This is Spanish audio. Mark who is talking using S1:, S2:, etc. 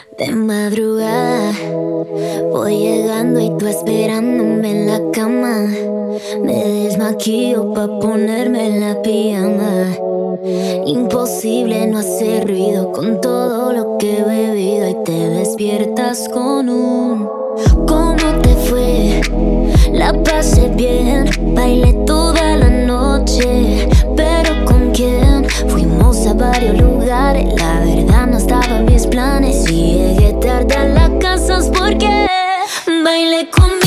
S1: De madrugada voy llegando y tú esperándome en la cama. Me desmaquillo pa' ponerme la pijama. Imposible no hacer ruido con todo lo que he bebido. Y te despiertas con un ¿cómo te fue? La pasé bien, bailé toda la noche. ¿Pero con quién? Fuimos a varios lugares. La verdad no estaba en mis planes. Y llegué tarde a la casa es porque bailé con